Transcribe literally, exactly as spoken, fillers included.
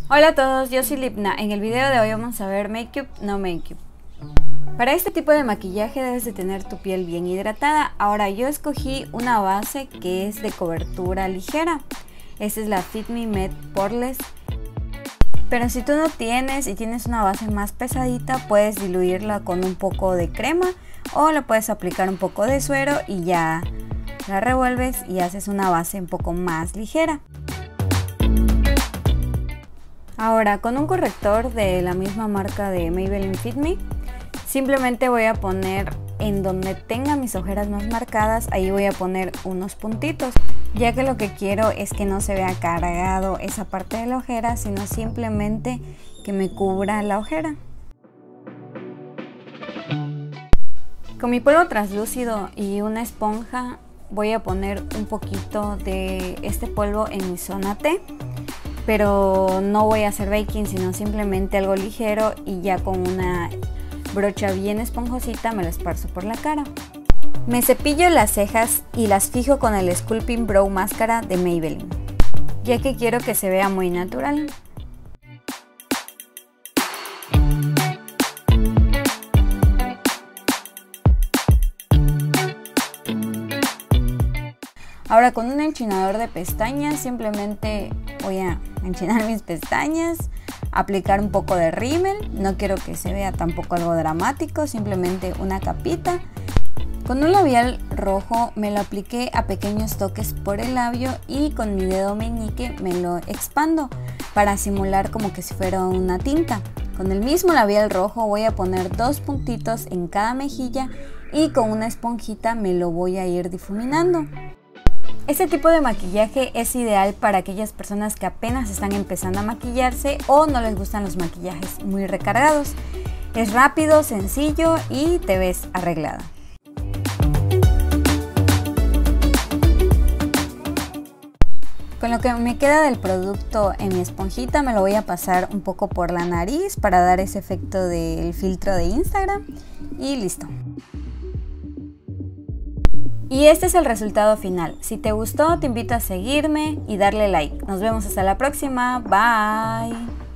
Hola a todos, yo soy Lipna. En el video de hoy vamos a ver Make-up, no Make-up. Para este tipo de maquillaje debes de tener tu piel bien hidratada. Ahora yo escogí una base que es de cobertura ligera. Esta es la Fit Me Matte Poreless. Pero si tú no tienes y tienes una base más pesadita, puedes diluirla con un poco de crema o le puedes aplicar un poco de suero y ya la revuelves y haces una base un poco más ligera. Ahora, con un corrector de la misma marca de Maybelline Fit Me, simplemente voy a poner en donde tenga mis ojeras más marcadas, ahí voy a poner unos puntitos, ya que lo que quiero es que no se vea cargado esa parte de la ojera, sino simplemente que me cubra la ojera. Con mi polvo translúcido y una esponja voy a poner un poquito de este polvo en mi zona T. Pero no voy a hacer baking, sino simplemente algo ligero y ya con una brocha bien esponjosita me la esparzo por la cara. Me cepillo las cejas y las fijo con el Sculpting Brow Máscara de Maybelline, ya que quiero que se vea muy natural. Ahora con un enchinador de pestañas simplemente voy a enchinar mis pestañas, aplicar un poco de rímel, no quiero que se vea tampoco algo dramático, simplemente una capita. Con un labial rojo me lo apliqué a pequeños toques por el labio y con mi dedo meñique me lo expando para simular como que si fuera una tinta. Con el mismo labial rojo voy a poner dos puntitos en cada mejilla y con una esponjita me lo voy a ir difuminando. Este tipo de maquillaje es ideal para aquellas personas que apenas están empezando a maquillarse o no les gustan los maquillajes muy recargados. Es rápido, sencillo y te ves arreglada. Con lo que me queda del producto en mi esponjita me lo voy a pasar un poco por la nariz para dar ese efecto del filtro de Instagram y listo. Y este es el resultado final. Si te gustó, te invito a seguirme y darle like. Nos vemos hasta la próxima. Bye.